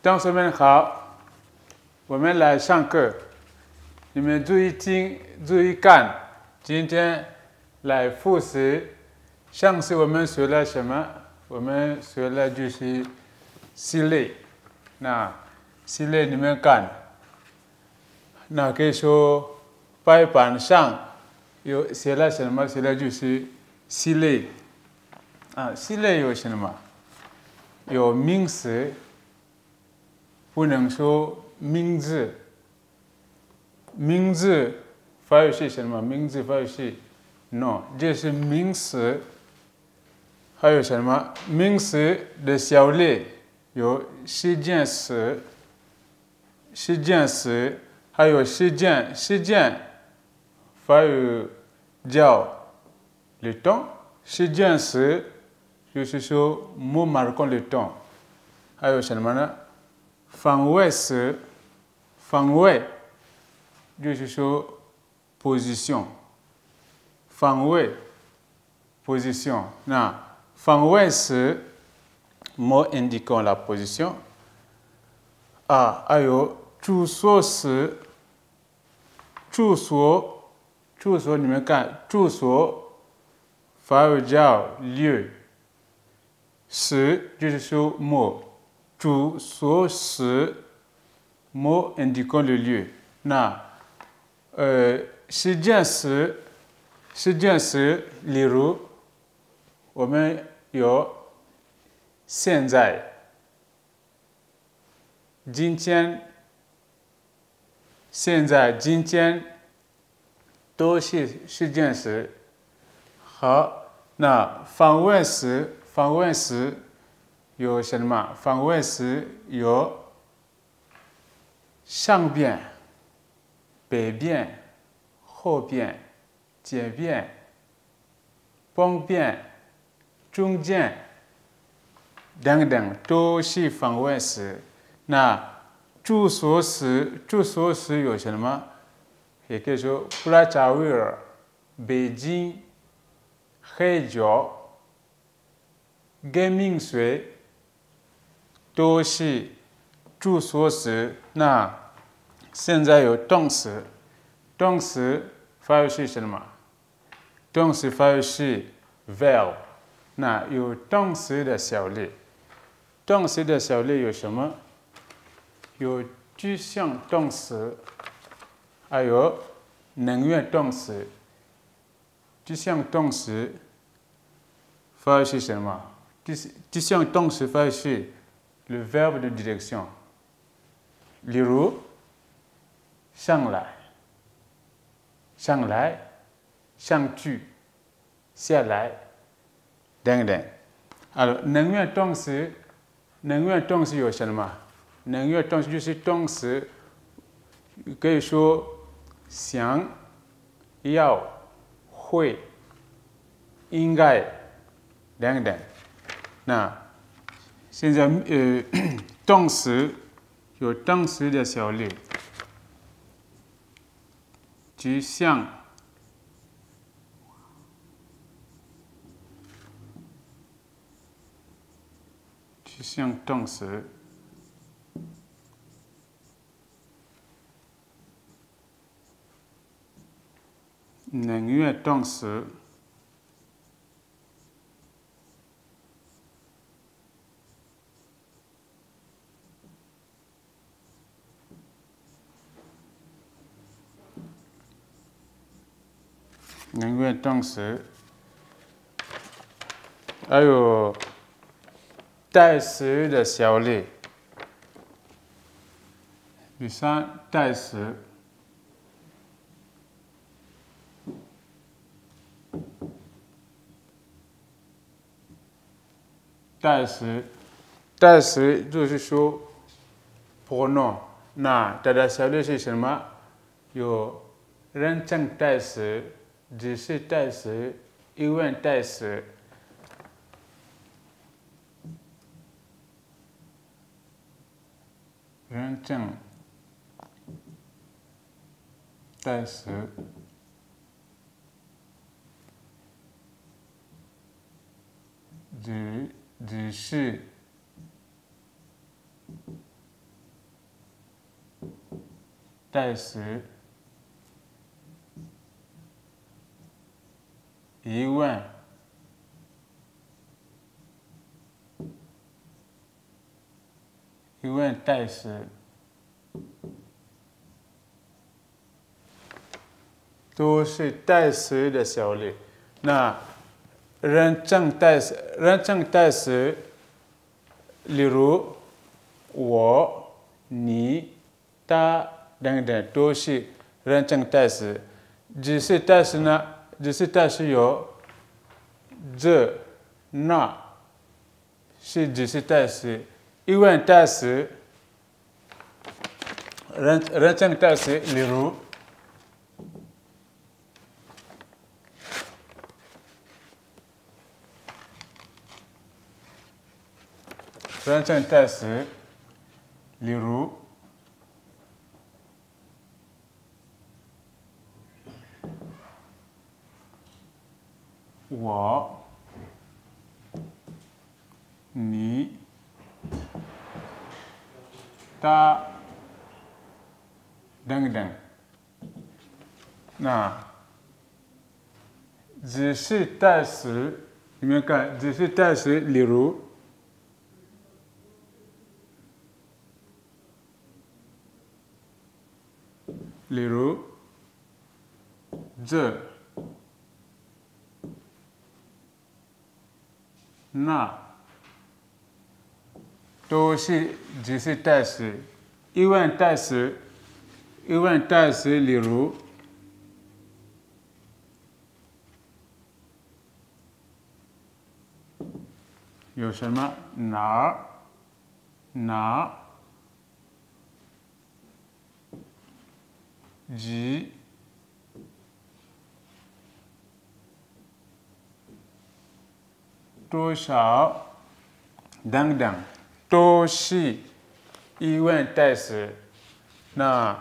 同学们好，我们来上课。你们注意听，注意看。今天来复习。上次我们学了什么？我们学了就是系列。那系列你们看，那可以说白板上有写了什么？写了就是系列。系列有什么？有名词。不能说名字，名字发语是什么？名字发语是 no， 这是名词。还有什么？名词的小类有事件词，事件词，还有事件，事件发语叫 le temps， 事件词就是说mot marquant le temps。还有什么呢？方位词，方位就是说 position， 方位 position。那方位词 mot indiquant la position。还有住所词，住所你们看，住所发语叫 lieu， 词就是说 mot。住所时 mot indiquant le lieu。那事件时例如我们有现在、今天、现在、今天都是事件时。好，那方位时有什么？方位时有上边、北边、后边、前边、旁边、中间等等，都是方位时。那住所时有什么？也可以说布拉扎维尔、北京、黑角、根命水。都是住所时。那现在有动词，动词发语是什么？动词发语是 verb。那有动词的小类，动词的小类有什么？有具象动词，还有能源动词。具象动词发语是什么？具象动词发语是le verbe de direction， 例如上来、上来、上去、下来等等。能源动词有什么？能源动词就是动词，可以说想、要、会、应该等等。那现在动词有动词的小类，具象、动词，能源动词。能源动词，还有代词的小类。第三，代词。代词就是说 pronom。那它的小类是什么？有人称代词、指示代词、疑问代词。人称代词、指示代词疑问代词都是代词的小类。那认证代词，例如我、你、他等等都是认证代词。指示代词呢？指示代词有这、那，是指示代词。疑问代词、认证代词，例如认证代词，例如我、你、他等等。那指示代词，你们看指示代词，例如这、那都是指示代词。疑问代词，例如有什么哪几多少等等，都是疑问代词。那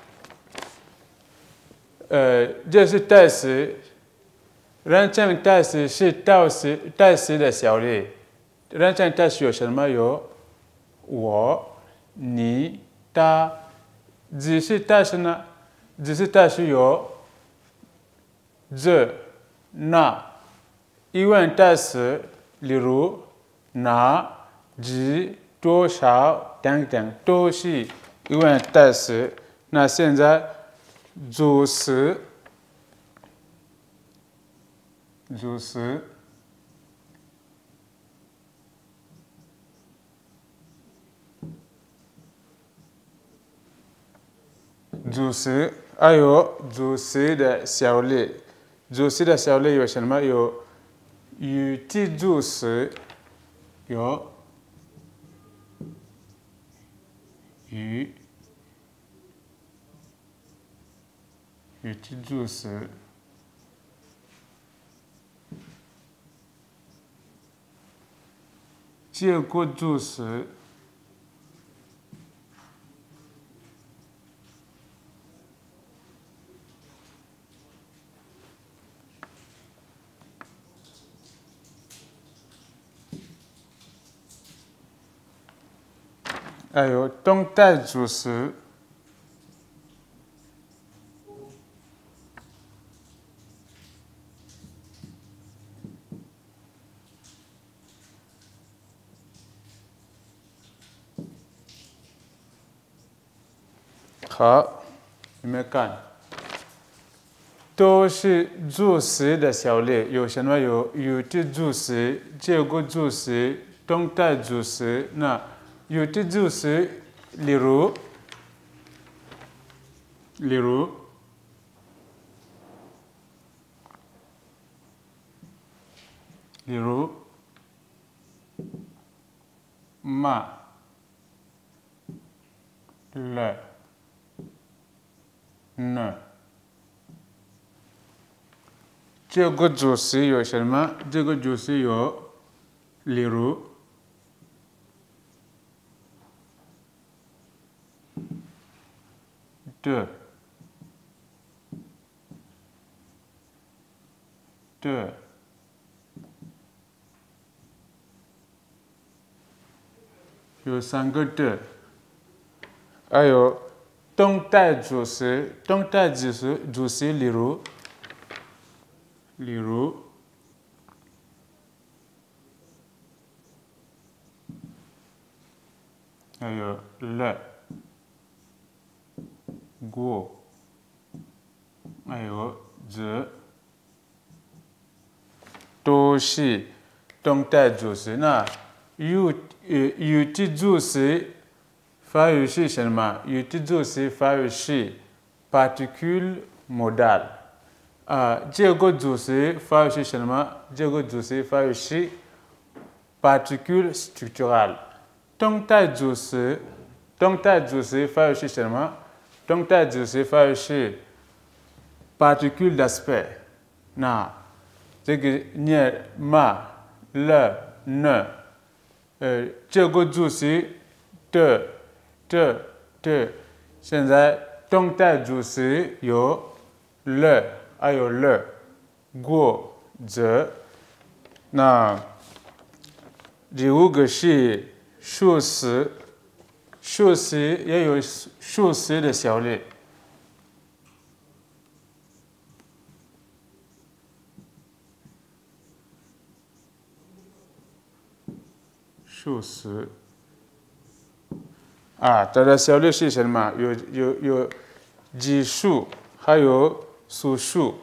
这是代词。认证代词是代词的小类。认证代词有什么？有我、你、他。指示代词呢？指示代词有这、那。疑问代词，例如哪、几、多少等等，都是疑问代词。那现在主词还有主词的小类。主词的小类有什么？有语气助词，有语气助词，结果助词，还有动态助词。好，你们看，都是助词的小类。有什么？有语气助词、结果助词、动态助词。那语气助词，例如嘛、了、呢。结果助词有什么？结果助词有，例如的。有3个的。还有动态主词，例如，还有了、过，还有这，都是动态主词。那有的主词发语是什么？有的主词发语是 particule modale。这个主词发语是什么？这个主词发语是 particule structurale。动态主词发语是什么？动态主词发语是 particule d'aspect。那这个呢、嘛、了、呢，这个主词的，现在动态主词有了，还有了、过、这。那第五个是数词也有数词的效力。数词它的效力是什么？有奇数，还有素数。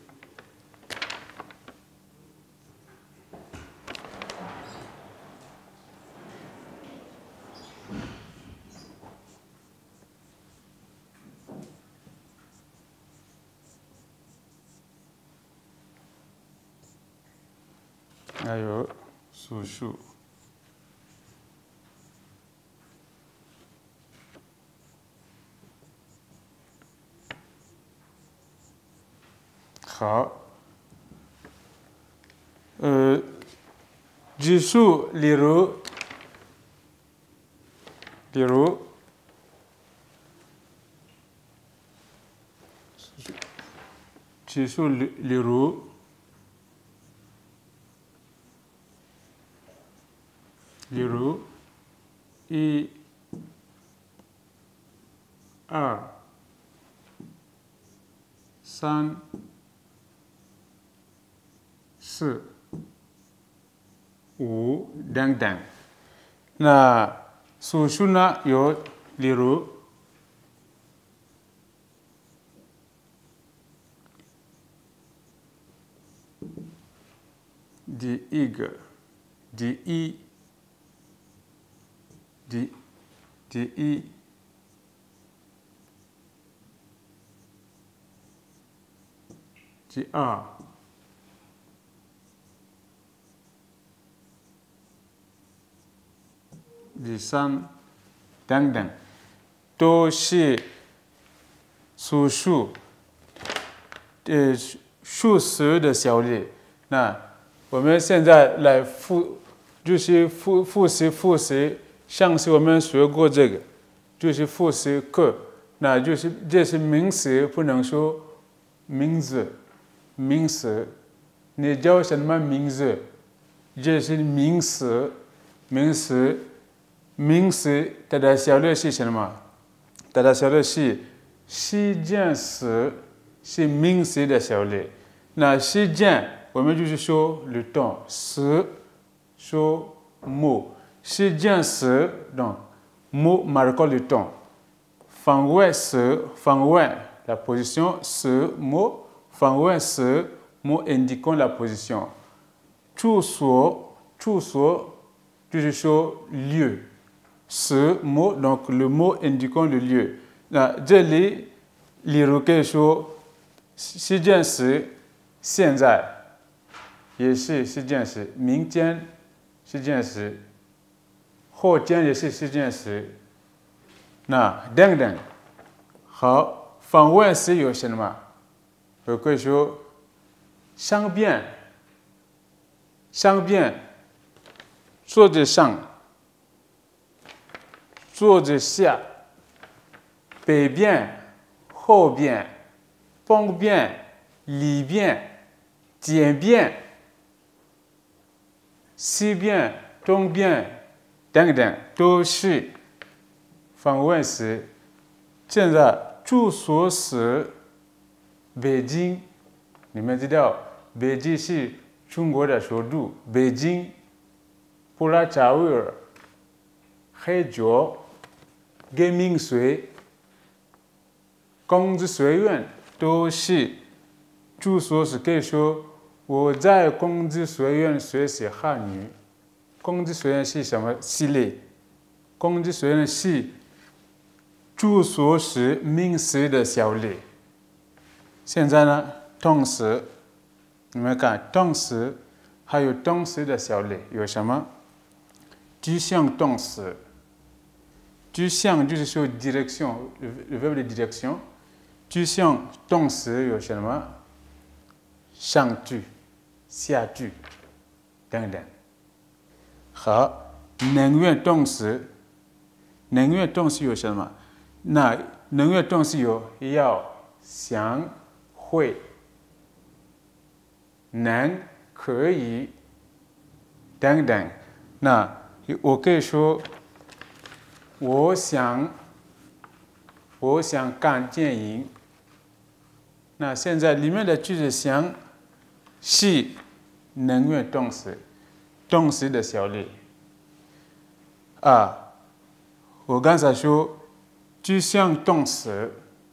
还有素数。好，奇数例如，奇数例如，一、二、三、四、五等等。那素数呢？有例如第一个，第一，第二，第三等等，都是素数数词的效力。那我们现在来复习，上次我们学过这个，就是复习课。那就是这是名词，不能说名字。你叫什么名字？这是名词。它的效力是什么？它的效力是事件词，是名词的效力。那事件我们就是说le temps，说mot。事件词donc mot marquant le temps。方位la position ce mot。方位ce mot indiquant la position。处所就是说lieu。ce mot donc le mot indiquant le lieu。那这里例如可以说事件时，现在也是事件时，明天事件时，后天也是事件时。那等等。好，方位时有什么？我可以说上边，桌子上，桌子下，北边，后边，东边，里边，前边，西边，东边等等，都是方位词。 现在住所使北京，你们知道北京是中国的首都，北京、布拉查维尔、黑角、圆明园、孔子学院都是住所使。可以说我在孔子学院学习汉语。孔子学院是什么系列？孔子学院是住所使名词的小类。现在呢，动词，你们看动词还有动词的小类有什么？具象动词。具象就是说 direction， le verbe de direction。具象动词有什么？上句、下句等等。好，能源动词，能源动词有什么？那能源动词有要、想、会、能、可以等等。那我可以说，我想看电影。那现在里面的句子想是能源动词。动词的小类我刚才说具象动词，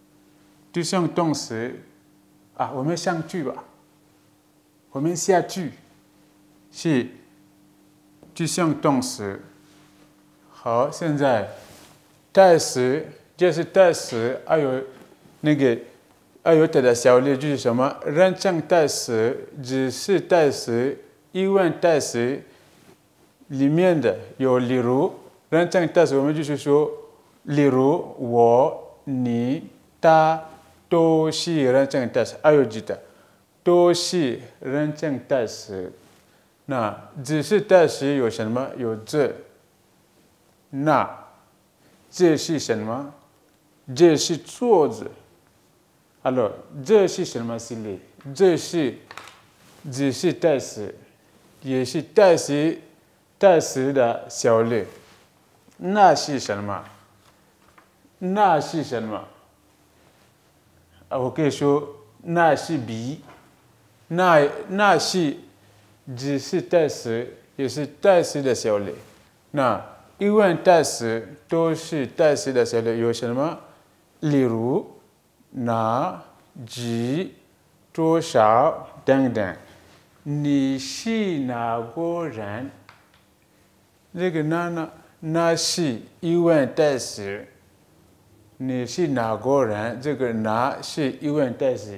我们上句吧，我们下句是具象动词。好，现在代词就是代词，还有它的小类就是什么？人称代词、指示代词、疑问代词里面的有例如，人称代词我们就是说，例如我、你、他都是人称代词，还有其他都是人称代词。那指示代词有什么？有这、那，这是什么？这是桌子。这是什么系列？这是指示代词，也是代词的小类。那是什么？那是什么？我可以说那是笔。那是指示代词，也是代词的小类。那疑问代词都是代词的小类，有什么？例如哪、几、多少等等。你是哪个人？这个那是疑问代词。你是哪个人？这个哪是疑问代词。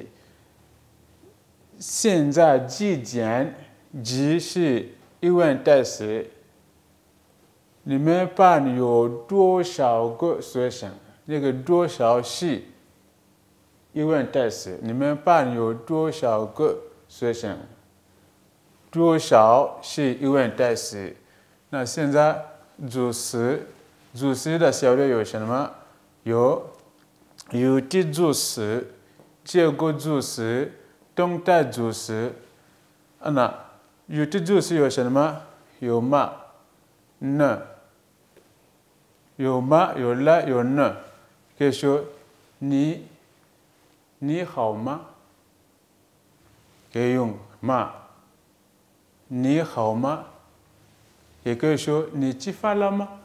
现在几点？几是疑问代词。你们班有多少个学生？这个多少是疑问代词。你们班有多少个学生？多少是疑问代词。那现在主词的小类有什么？有体主词、结构主词、动态主词。那有体主词有什么？有吗、呢，有吗、有了、有呢。可以说你好吗？可以用吗？你好吗？也可以说你吃饭了吗？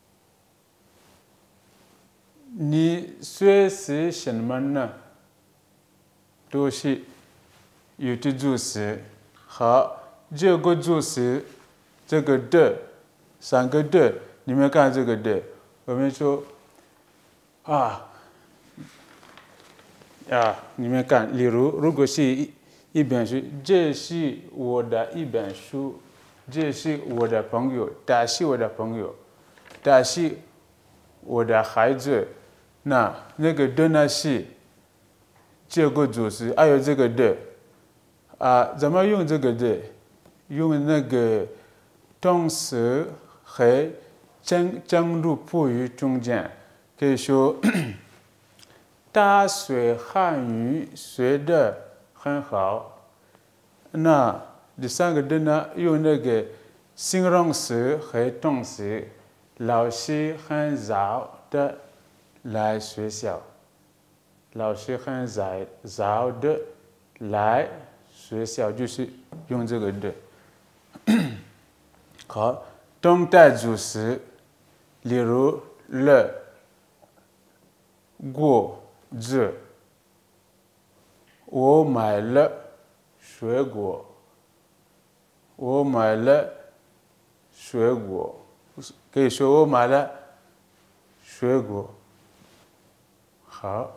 你学习什么呢？都是有体主词。好，这个主词，这个的，三个的，你们看这个的，我们说你们看，例如，如果是一本书，这是我的一本书，这是我的朋友，他是我的朋友，他是我的孩子。那个的呢是这个主词，还有这个的怎么用这个的？用那个动词和正入补语中间，可以说他学汉语学得很好。那第三个的呢，用那个形容词和动词。老师很早的来学校，老师很早的来学校，就是用这个的。好，动态主词，例如了、过、这。我买了水果，我买了水果，可以说我买了水果。好，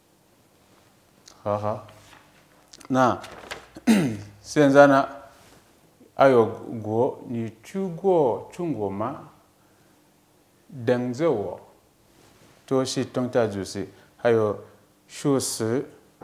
那现在呢？还有我，你去过中国吗？等着我，都是动态主词。还有数十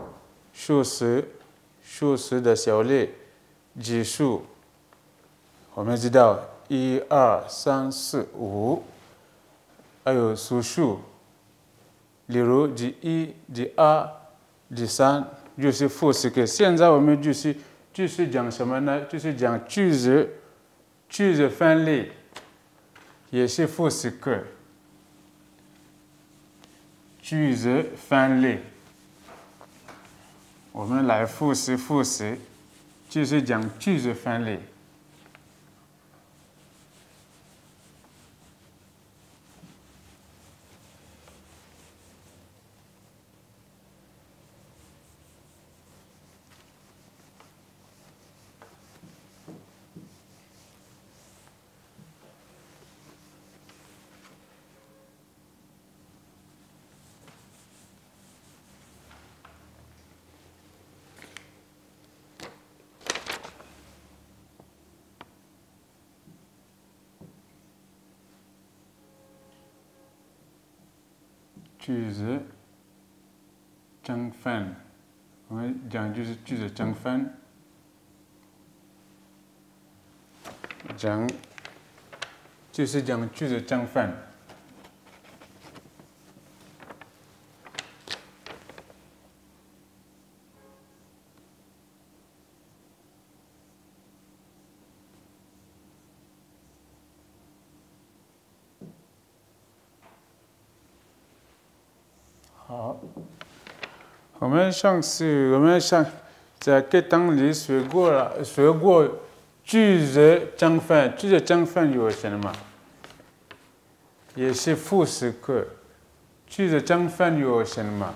的小列计数，我们知道1、2、3、4、5，还有数数，例如第1、第2、第3，就是复式个。现在我们就是讲什么呢？就是讲句子分类，也是复式个。句子分类，我们来复习，就是讲句子分类。句子整分，我们讲就是句子整分，就是讲句子整分。好，我们上在课堂里学过句子整分。句子整分有什么？也是复式个。句子整分有什么？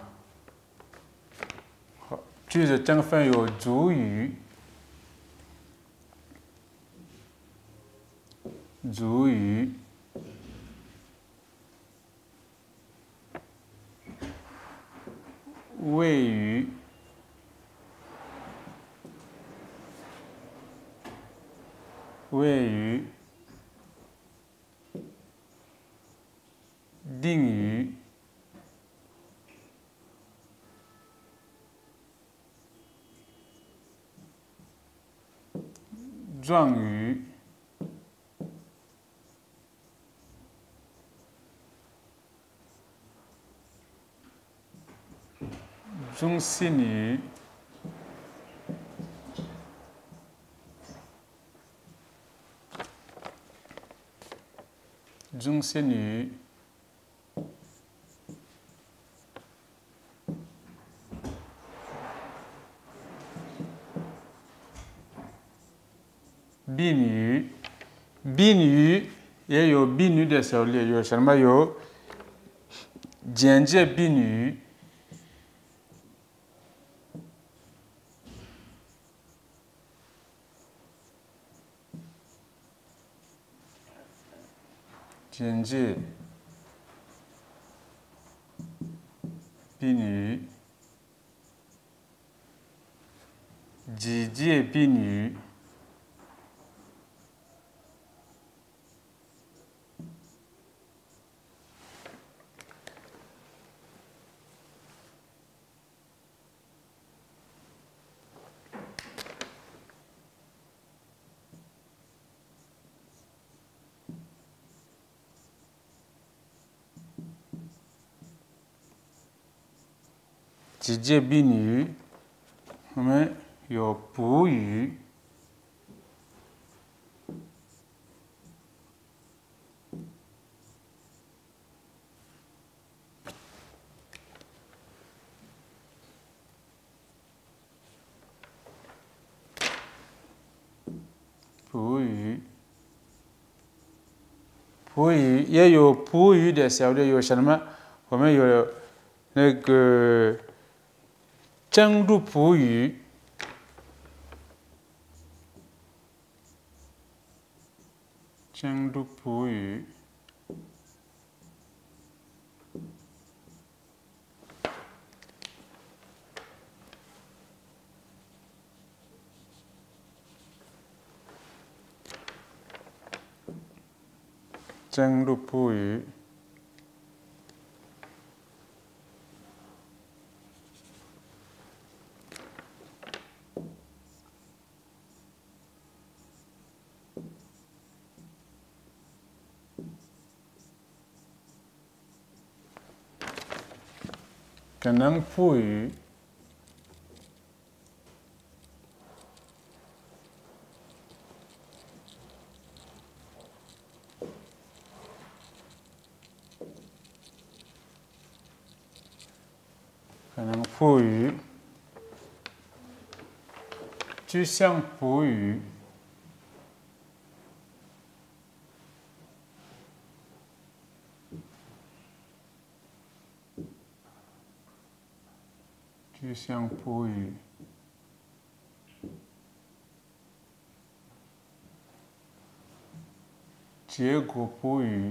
句子整分有主语、谓语、定语、状语、中性语、宾语也有宾语的小列，有什么？有间接宾语、间接宾语、直接宾语。直接宾语，我们有补语、 普语，普语也有普语的小列，有什么？我们有那个真如普语。真如普语，真如普语，可能普语，可能普语，具象普语。具象普语，结果普语，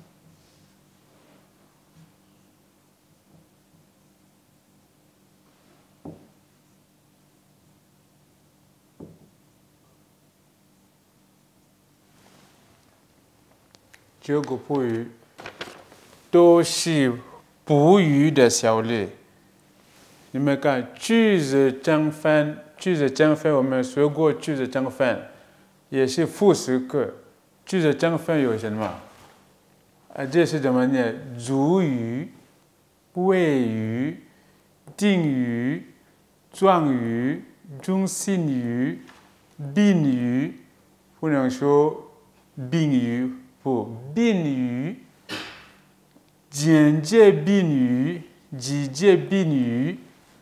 结果普语都是普语的小类。你们看句子正分，句子正分我们学过句子正分，也是复数课。句子正分有什么？这是怎么念？主语、谓语、定语、状语、中性语、宾语，不能说宾语，不，宾语、间接宾语、直接宾语。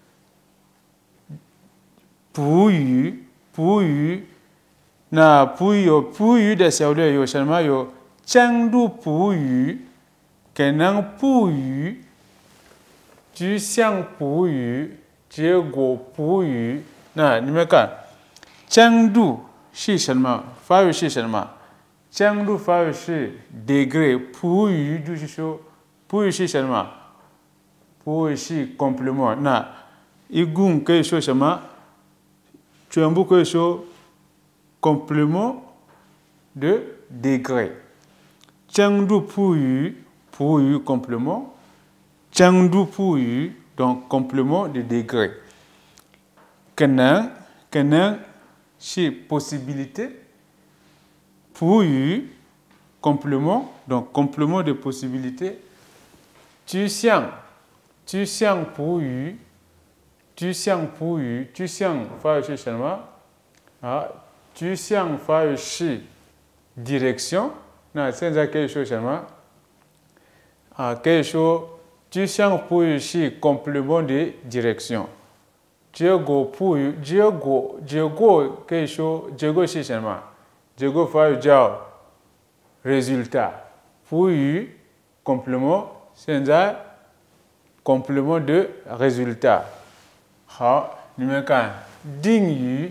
普语，普语，那普语有普语的小列有什么？有真如普语、可能普语、具象普语、结果普语。那你们看，真如是什么？法语是什么？真如法语是 degré， 普语就是说，普语是什么？普语是 complément。那一共可以说什么？全部可以说 complément de degré。真如普语，普语 complément。真如普语 donc complément de degré。可能是 possibilité。普语 complément donc complément de possibilité。具象普语。具象普语，具象法语是什么？具象法语是 direction。那现在可以说什么？可以说具象普语是 complément de direction。结果普语，结果可以说结果是什么？结果法语叫 résultat。普语 complément， 现在 complément de résultat。好，你们看定语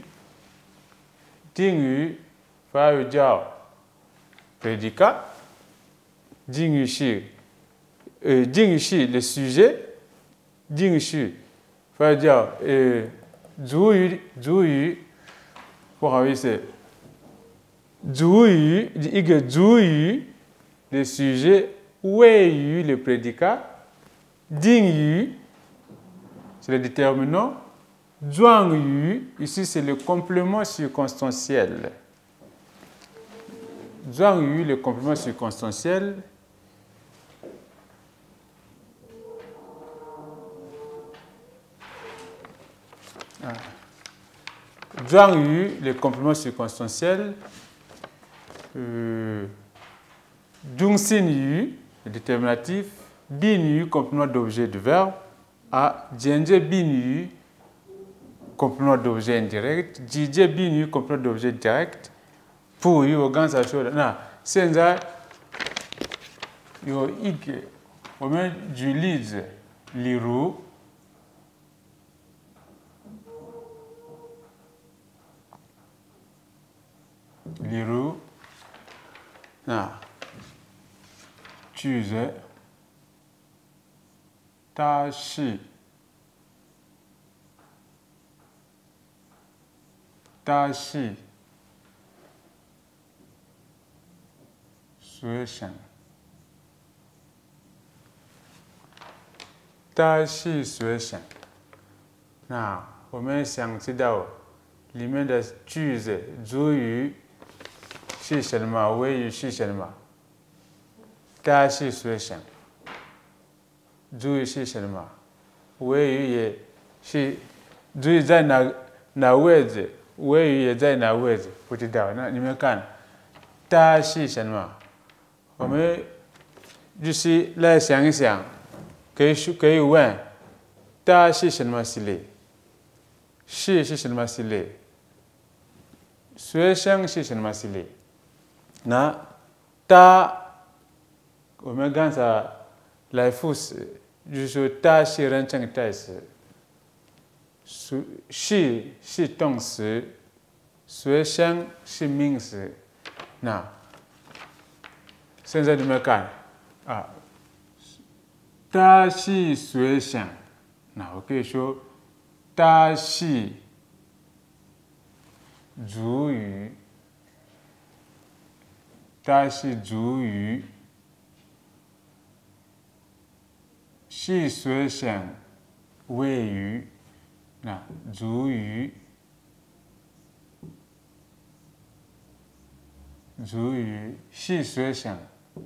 法语叫 prédicat。定语是le sujet。定语是法语叫主语，不好意思，主语一个主语 le sujet， 谓语 le prédicat， 定语c'est le déterminant. 状语 ici c'est le complément circonstanciel. 状语 le complément circonstanciel.状语le complément circonstanciel. 中性语 le déterminatif. Bin语 complément d'objet de verbe. 间接宾语 complément d'objet indirect. Jijé bin语 complément d'objet direct. 不与我刚才说的。那现在有一个，我们举例子，例如那句子大是所想，大是所想。那我们想知道里面的句子主语是什么，谓语是什么？大是所想，主语是什么？谓语也是，主语在哪位置？谓语也在哪位置？不知道。那你们看，大是什么？我们就是来想一想，可以问，大是什么系列？是什么系列？所想是什么系列？那大，我们刚才来复习，就是说大是人称代词，是动词，所想是名词。那现在你们看啊，大是所想，那我可以说大是主语，是所想谓语，那主语是所想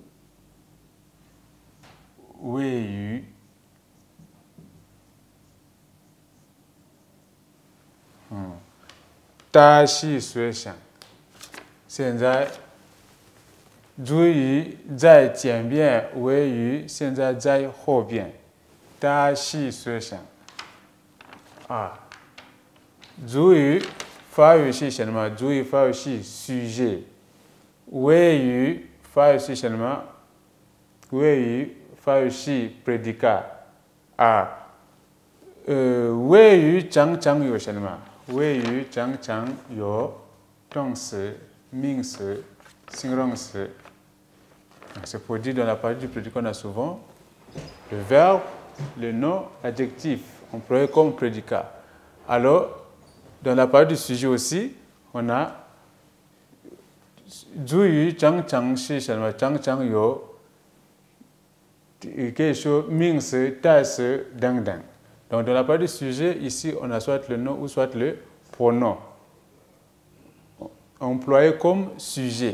谓语，大是所想。现在主语在前边，谓语现在在后边。大是所想啊，主语法语是什么？主语法语是sujet，谓语法语是什么？谓语法语是prédicat啊。谓语常常有什么？谓语常常有动词、名词、形容词。C'est pour dire dans la partie du prédicat, on a souvent le verbe, le nom, l'adjectif, employé comme prédicat. Alors, dans la partie du sujet aussi, on a 主语常常是什么？常常有可以说名词、代词等等。Donc, dans la partie du sujet, ici, on a soit le nom ou soit le pronom, employé comme sujet.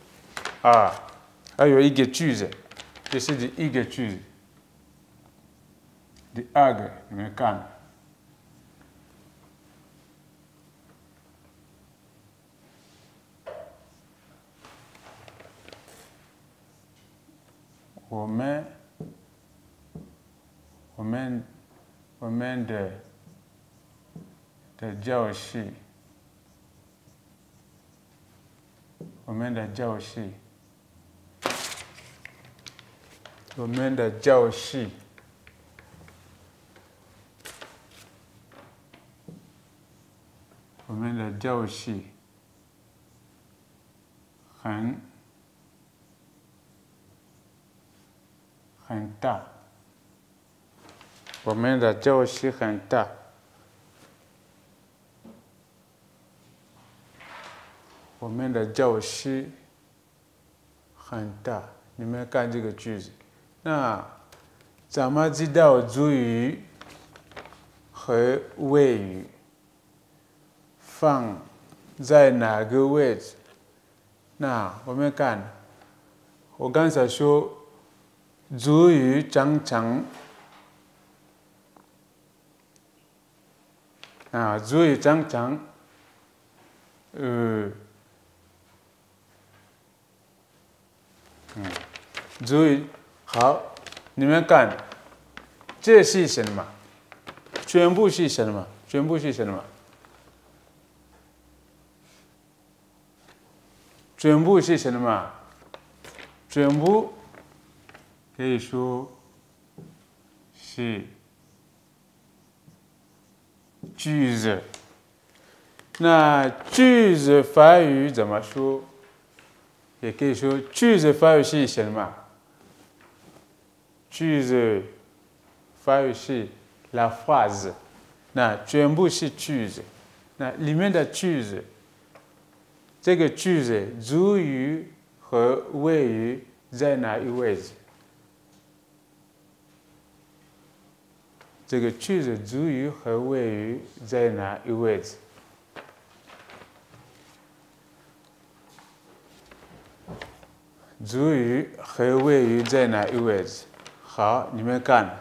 还有一个句子，这是第一个句子。第二个，你们看，我们的教室，我们的教室很大，我们的教室很大。我们的教室很大，你们看这个句子。那怎么知道主语和谓语放在哪个位置？那我们看，我刚才说主语常常主语常常主语好，你们看，这是什么？全部是什么？全部是什么？ 全部是什么？全部可以说是句子。那句子法语怎么说？也可以说句子法语是什么？句子法语是 la phrase。那全部是句子。那里面的句子，这个句子主语和谓语在哪一位置？这个句子主语和谓语在哪一位置？主语和谓语在哪一位置？好，你们看，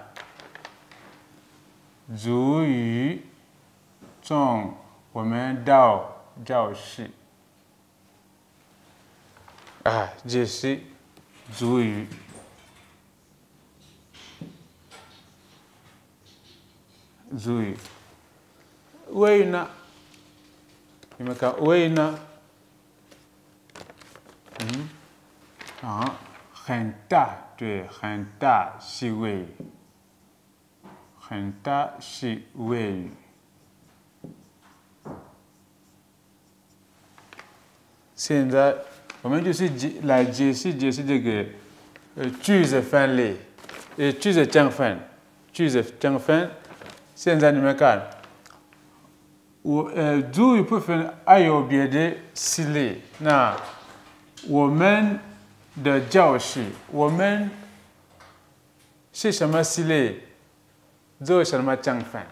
主语从我们到教室啊，这是主语。主语，谓语呢？你们看谓语呢？很大，对，很大是谓语，很大是谓语。现在我们就是来解释这个句子分类，句子讲分，句子讲分。现在你们看，主语部分还有别的系列。那我们的教室，我们是什么系列？做什么讲分？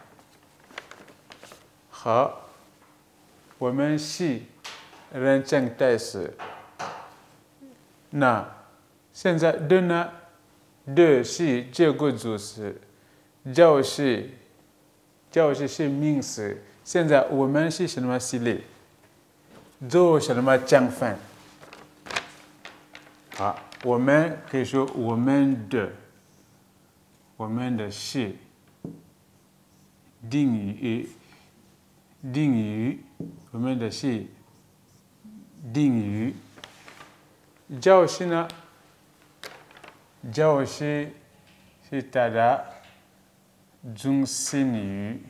好，我们是人称代词。那现在的呢？的是这个主词，教室是名词。现在我们是什么系列？做什么讲分？好，我们可以说我们的是定语，我们的是定语。教室呢？教室是它的中心语。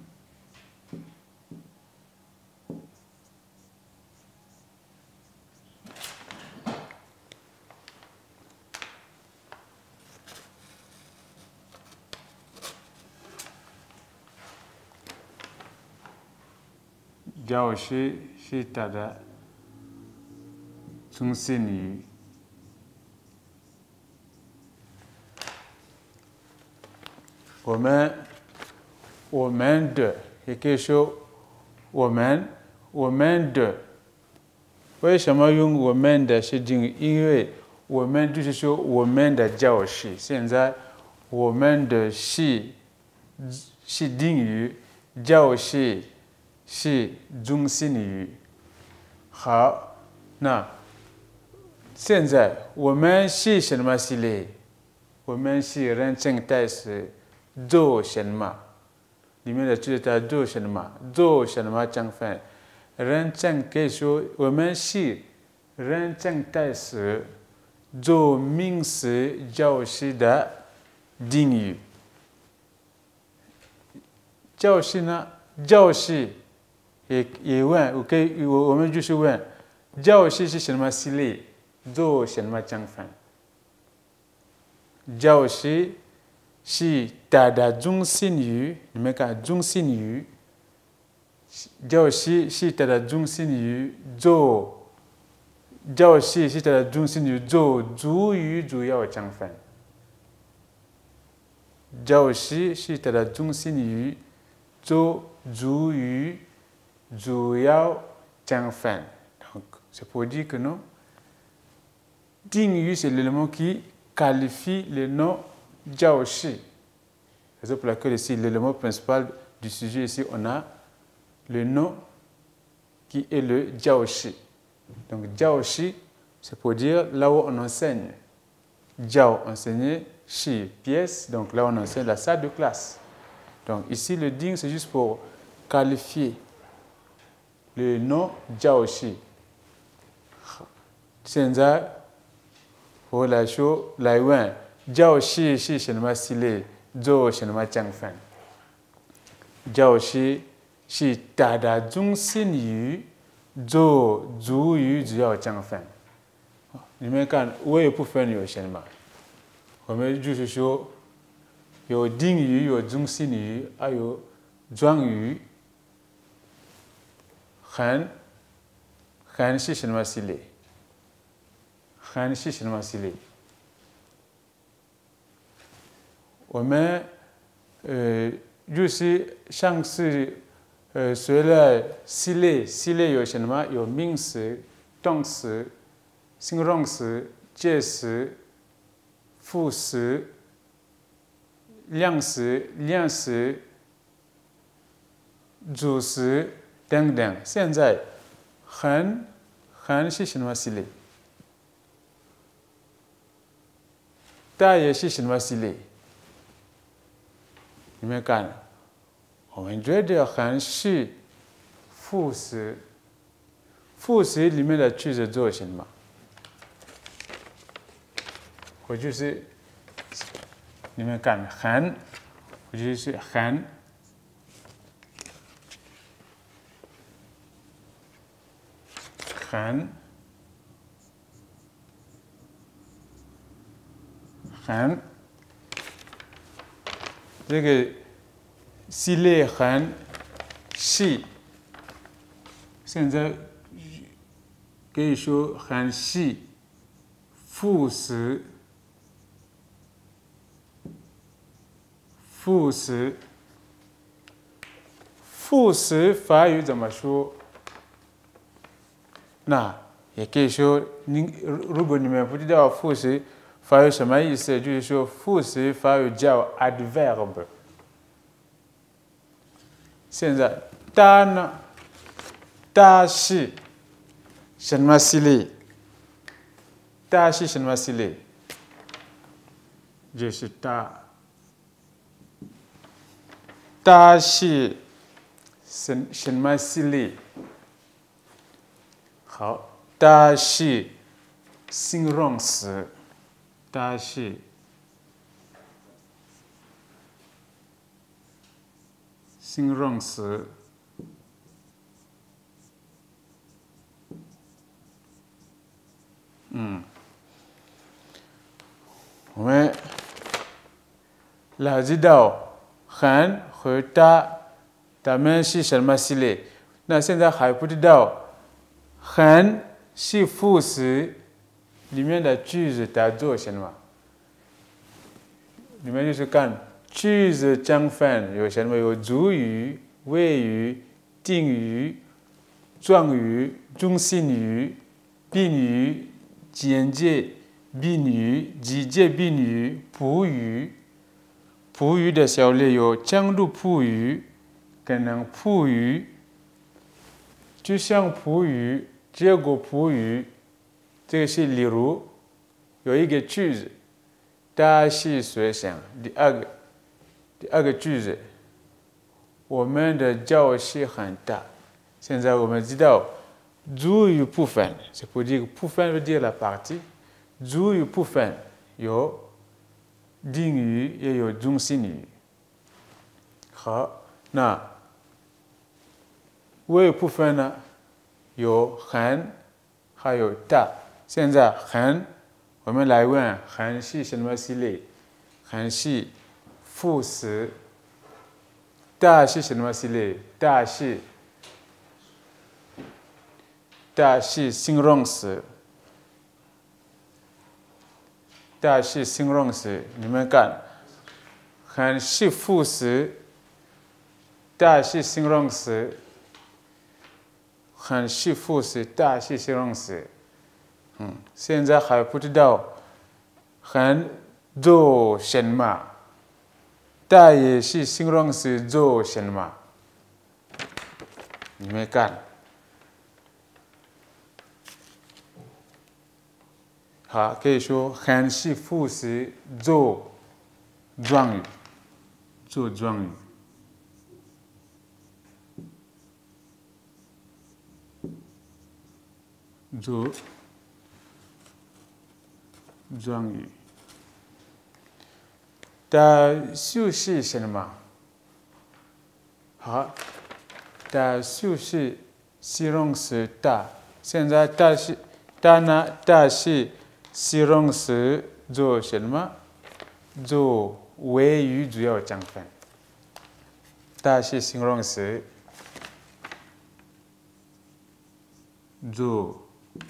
教室是它的中心语。我们的也可以说我们的。为什么用我们的是定语？因为我们就是说我们的教室。现在我们的是定语，教室是中心语。好，那现在我们是什么系列？我们是人称代词。做什么？里面的句子做什么？做什么讲分？人称可以说我们是人称代词，做名词教室的定语。教室呢？教室也问，OK， 我们就是问，教室是什么系列？做什么讲分？教室是它的中心语，你们看中心语，教室是它的中心语，教室是它的中心语，做主语主要讲分。教室是它的中心语，做主语主要讲分。Donc, c'est pour dire que non,定语c'est l'élément qui qualifie le nom 教室. C'est pour laquelle ici, l'élément principal du sujet ici, on a le nom qui est le 教室. Donc, 教室, c'est pour dire là où on enseigne. 教, enseigner, shi, pièce, donc là où on enseigne la salle de classe. Donc, ici, le ding, c'est juste pour qualifier le nom 教室. 现在我来问，教师是什么系列，做什么讲分？教师是大大中心语，做主语只要讲分。你们看，我也不分有什么？我们就是说，有定语，有中心语，还有状语。很是什么系列？很是什么系列？我们就是上次学了系列有什么？有名词、动词、形容词、介词、副词、量词、主词等等。现在很是什么系列？大也是什么系列？你们看，我们觉得很是副词，副词里面的句子做什么？我就是你们看很，我就是很。这个系列很细，现在可以说很细。副词法语怎么说？那也可以说，如果你们不知道副词法语什么意思，就是说副词法语叫 adverb。现在大呢？大是什么系列？大是什么系列？就是大。大是什么系列？好，大是形容词，大是形容词。我们了解到很和大，它们是什么系列？那现在还不知道很是副词里面的句子它做什么？你们就是看句子讲分有什么？有主语、谓语、定语、状语、中心语、宾语、简介、宾语、直接宾语、补语。补语的小类有强度补语、可能补语、具象补语、结果补语。这个是例如有一个句子，大是学生。第二个句子，我们的教室很大。现在我们知道主语部分，c'est pour dire部分veut dire la partie。主语部分有定语也有中心语。好，那谓语部分呢？有很，还有大。现在很，我们来问很是什么系列？很是副词。大是什么系列？大是形容词。大是形容词，你们看，很是副词，大是形容词，很是副词，大是形容词。现在还不知道很做什么，大也是形容词做什么？你们看。好，可以说很是副词做状语，做状语。做状语。它就是什么？好，它就是形容词大。现在它是形容词做什么？做谓语主要讲分。它是形容词做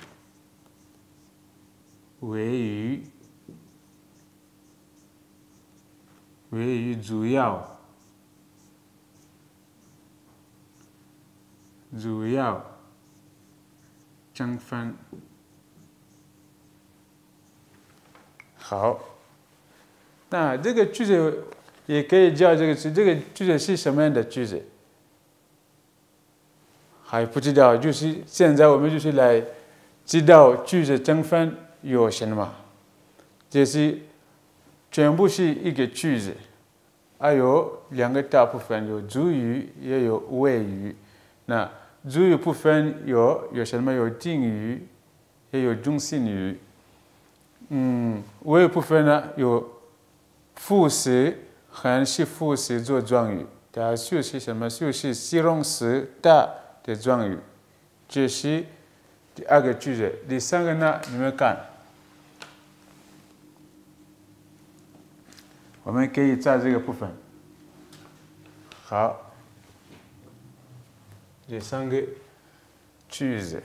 谓语主要讲分。好，那这个句子也可以叫这个句子是什么样的句子？还不知道，就是现在我们就是来知道句子整分有什么，就是全部是一个句子，还有两个大部分，有主语也有谓语。那主语部分有什么？有定语，也有中性语。谓语部分呢有副词和是副词做状语，它就是什么？就是形容词大的状语。这是第二个句子。第三个呢，你们看，我们可以在这个部分。好，第三个句子。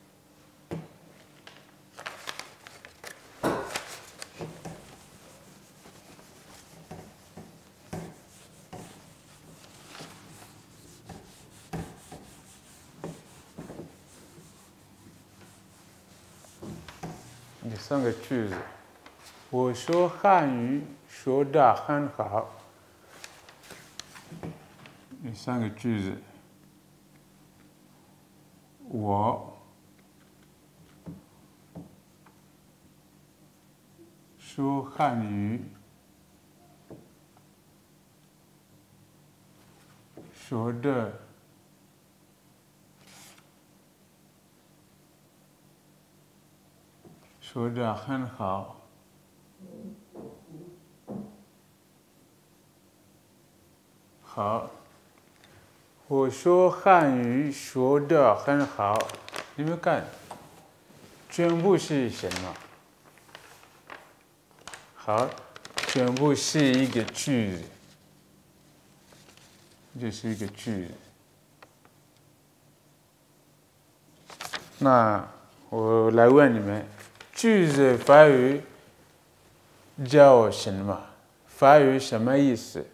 第三个句子，我说汉语说得很好。第三个句子，我说汉语说得很好。好，我说汉语说得很好。你们看，全部是什么？好，全部是一个句子，这是一个句子。那我来问你们，句子法语叫什么？法语什么意思？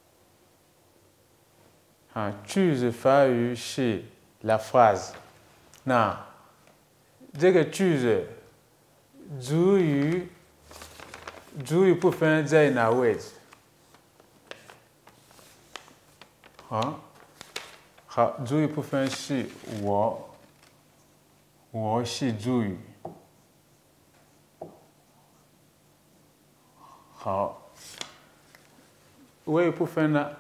句子法语是 la phrase。那这个句子主语部分在哪位置？好，主语部分是我是主语。好，谓语部分呢？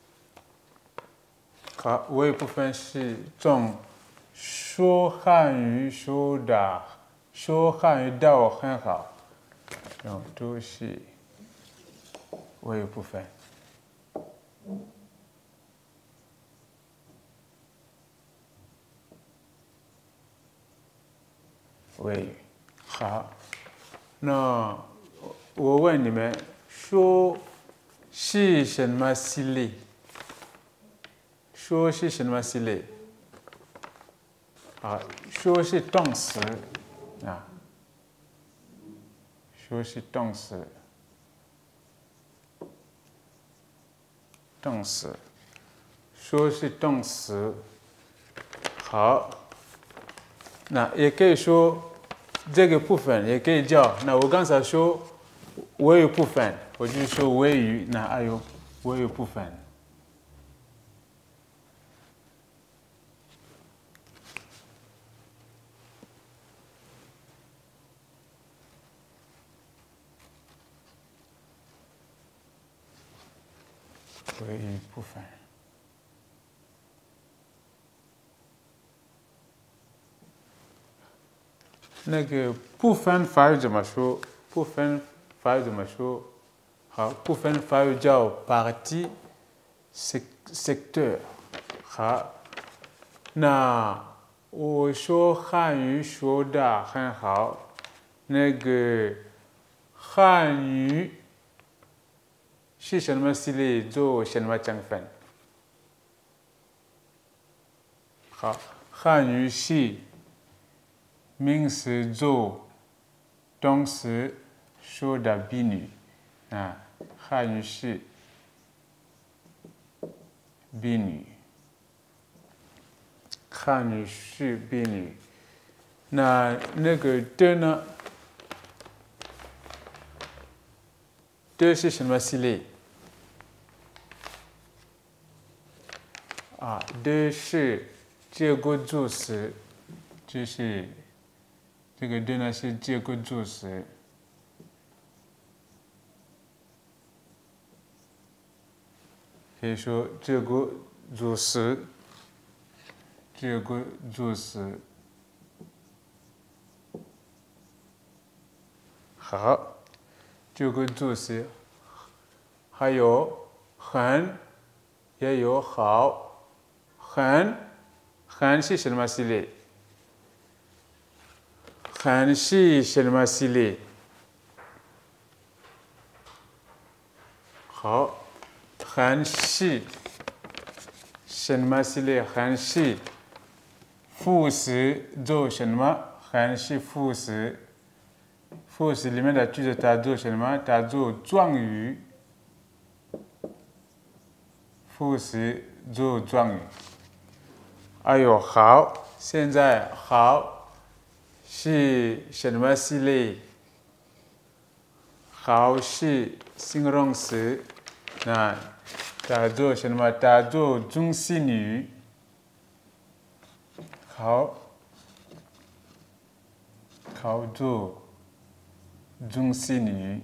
好，谓语部分是从说汉语到很好，都是谓语部分。谓语。好，那我问你们，说是什么系列？说是什么系列？说是动词啊，说是动词，说是动词。好，那也可以说这个部分也可以叫。那我刚才说谓语部分，我就说谓语，那还有谓语部分。谓语部分。那个部分法语怎么说？ 不分法语怎么说？好，不分法语叫 partie secteur。好，那我说汉语说的很好，那个汉语是什么系列做什么成分？好，汉语是名词做动词说的宾语啊，汉语是宾语，汉语是宾语。那个的呢？的是什么系列？啊，的是结构助词，就是这个的呢是结构助词。可以说结构助词，结构助词。好，结构助词还有很，也有好。很是什么系列？很是什么系列？好，很是什么系列？很是副词做什么？很是副词。副词里面的句子它做什么？它做状语。副词做状语。还有好，现在好是什么系列？好是形容词，那它做什么？它做中性语。好做中性语。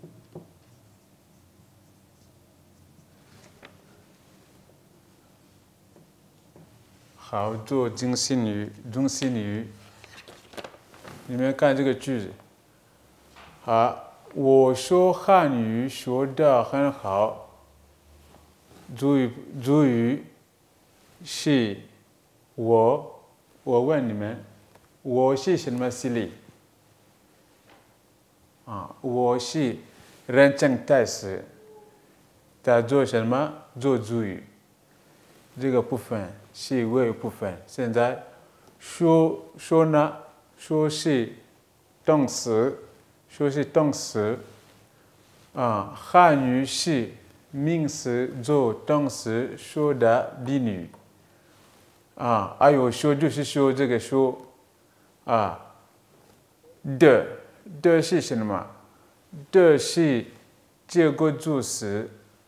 好做中性语。你们看这个句子。好，我说汉语说得很好。主语是我问你们，我是什么系列？我是人称代词，它做什么？做主语。这个部分是谓语部分。现在说呢？说是动词，汉语是名词做动词说的宾语。还有说就是说这个说的是什么？的是结构助词。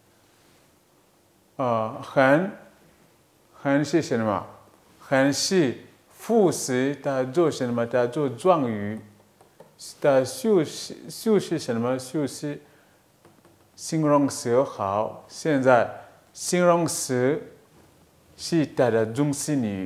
很是什么？很是副词，它做什么？它做状语。它就是什么？就是形容词。好，现在形容词是它的中性语。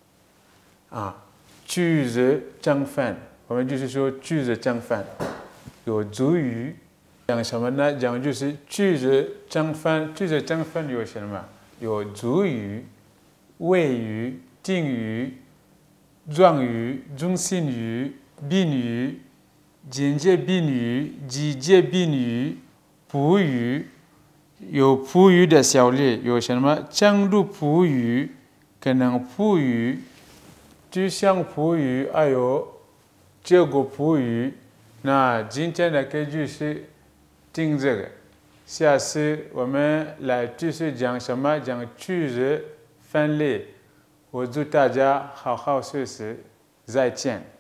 句子成分，我们就是说句子成分有主语，讲什么呢？讲就是句子成分。句子成分有什么？有主语、谓语、定语、状语、中性语、宾语、间接宾语、直接宾语、补语。有补语的小列有什么？强度补语、可能补语、具象补语，还有结构补语。那今天的课就是听这个，下次我们来继续讲什么？讲句子分类。我祝大家好好学习，再见。